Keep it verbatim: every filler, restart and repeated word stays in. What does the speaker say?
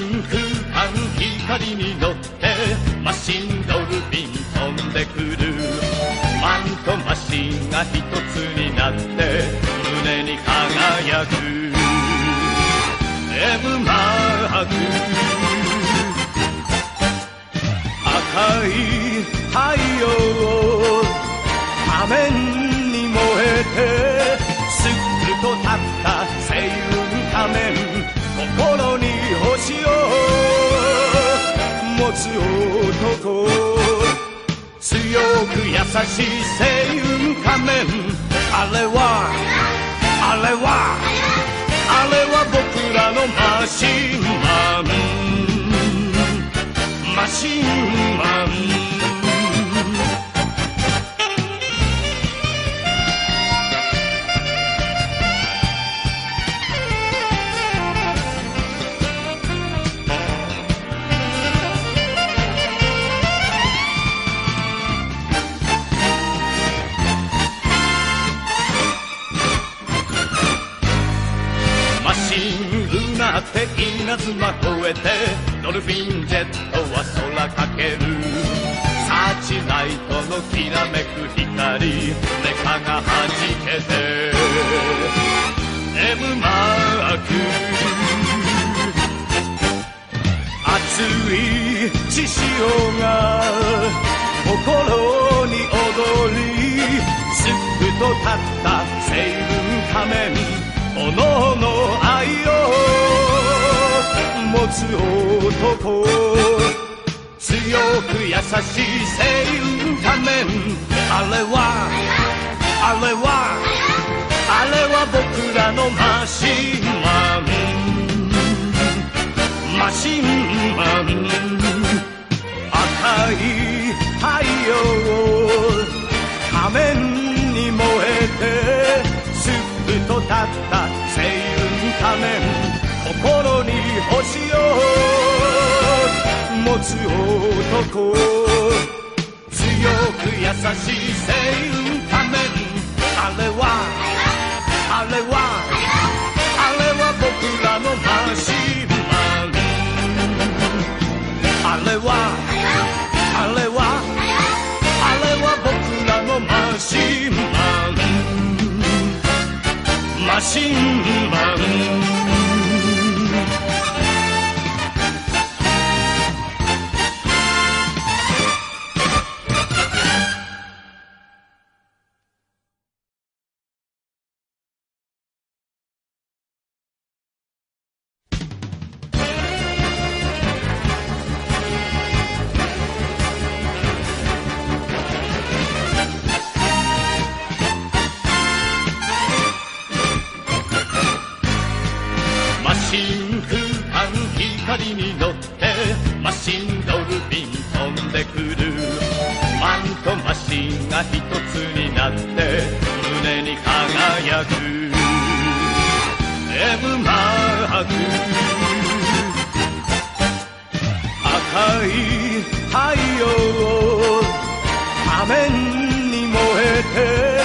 真空間光に乗ってマシンドルフィン飛んでくる。マンとマシンが一つになって胸に輝く M マーク。赤い太陽仮面に燃えてすっと立った星雲仮面。心に星を持つ男。強く優しい星雲仮面。あれはあれはあれは僕らのマシンマン。マシンマン。って稲妻越えてドルフィンジェットは空かける。サーチライトのきらめく光メカがはじけて M マーク。熱い血潮が心に踊りすっと立った星雲仮面。おのおの愛を持つ男。強く優しい星雲仮面。あれはあれはあれは僕らのマシンマン。マシンマン。赤い太陽仮面に燃えてすっと立った星雲仮面。心に星を持つ男。強く優しい星雲仮面。あれはあれはあれは僕らのマシンマン。あれはあれはあれは僕らのマシンマン。マシンマン。光に乗ってマシンドルフィン飛んでくる。マンとマシンが一つになって胸に輝く M マーク。赤い太陽仮面に燃えて